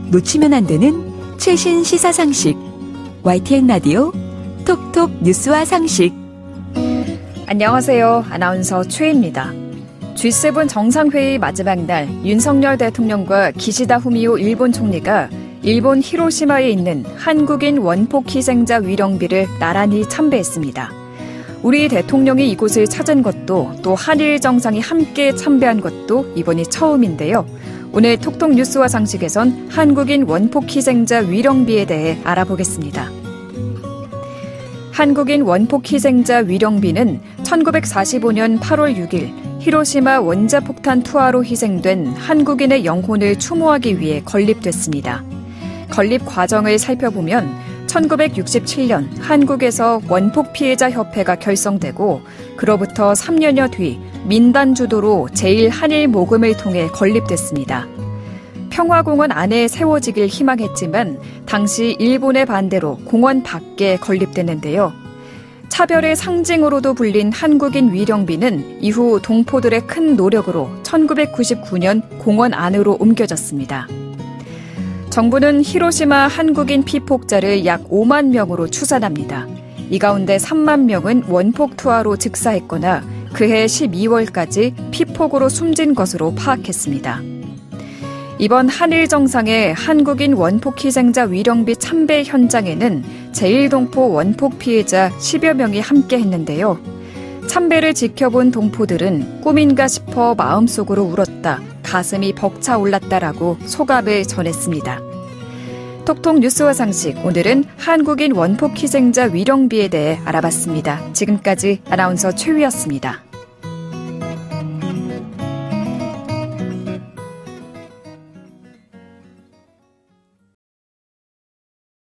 놓치면 안 되는 최신 시사 상식. YTN 라디오 톡톡 뉴스와 상식. 안녕하세요. 아나운서 최입니다. G7 정상회의 마지막 날 윤석열 대통령과 기시다 후미오 일본 총리가 일본 히로시마에 있는 한국인 원폭 희생자 위령비를 나란히 참배했습니다. 우리 대통령이 이곳을 찾은 것도 또 한일 정상이 함께 참배한 것도 이번이 처음인데요. 오늘 톡톡 뉴스와 상식에선 한국인 원폭 희생자 위령비에 대해 알아보겠습니다. 한국인 원폭 희생자 위령비는 1945년 8월 6일 히로시마 원자폭탄 투하로 희생된 한국인의 영혼을 추모하기 위해 건립됐습니다. 건립 과정을 살펴보면 1967년 한국에서 원폭 피해자 협회가 결성되고 그로부터 3년여 뒤 민단 주도로 제1한일 모금을 통해 건립됐습니다. 평화공원 안에 세워지길 희망했지만 당시 일본의 반대로 공원 밖에 건립됐는데요. 차별의 상징으로도 불린 한국인 위령비는 이후 동포들의 큰 노력으로 1999년 공원 안으로 옮겨졌습니다. 정부는 히로시마 한국인 피폭자를 약 5만 명으로 추산합니다. 이 가운데 3만 명은 원폭 투하로 즉사했거나 그해 12월까지 피폭으로 숨진 것으로 파악했습니다. 이번 한일 정상의 한국인 원폭 희생자 위령비 참배 현장에는 제1동포 원폭 피해자 10여 명이 함께 했는데요. 참배를 지켜본 동포들은 꿈인가 싶어 마음속으로 울었다, 가슴이 벅차올랐다라고 소감을 전했습니다. 톡톡 뉴스와 상식, 오늘은 한국인 원폭 희생자 위령비에 대해 알아봤습니다. 지금까지 아나운서 최위였습니다.